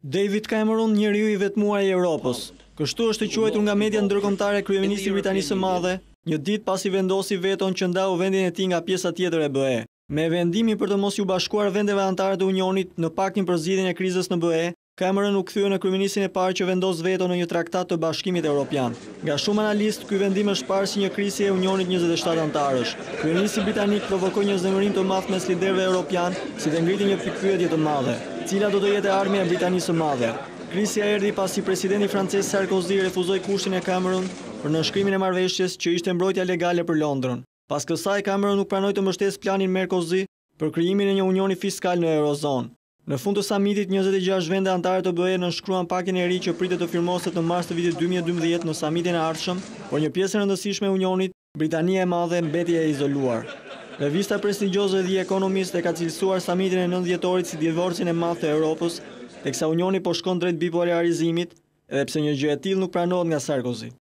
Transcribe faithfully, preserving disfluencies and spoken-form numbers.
David Cameron, njeriu i vetmuar i Europës. Kështu është quajtur nga media ndërkombëtare kryeministri i Britanisë së Madhe, një ditë pasi vendosi veton që ndau vendin e tij nga pjesa tjetër e B E. Me vendimin për të mos u bashkuar vendeve anëtare të Unionit në paktin për zgjidhjen e krizës në B E, Cameron u kthye në kryeministrin e parë që vendos veto në një traktat të Bashkimit Evropian. Nga shumë analistë, ky vendim është parë si një krizë e Unionit njëzet e shtatë anëtarësh. Kryeministri britanik provokoi një zemërim të madh mes liderëve europian, si dhe ngriti një pikpyetje të madhe: cila do të jetë ardhmja e Britanisë së Madhe? Krizja erdhi pasi presidenti francez Sarkozy refuzoi kushtin e Cameron për nënshkrimin e marrëveshjes që ishte mbrojtja legale për Londrën. Pas kësaj, Cameron nuk pranoi të mbështesë planin Merkozy për krijimin e një unioni fiskal në Eurozon. Në fund të samitit, njëzet e gjashtë vende anëtare të B E nënshkruan paktin e ri që pritet të firmoset në mars të vitit dy mijë e dymbëdhjetë në samitin e ardhshëm, por një pjesë e rëndësishme e Unionit, Britania e Madhe, mbeti e izoluar. Revista prestigjioze The Economist e ka cilësuar samitin e nëntë dhjetorit si divorcin e madh të Europës, teksa Unioni po shkon drejt bipolarizimit, edhe pse një gjë e tillë nuk pranohet nga Sarkozy.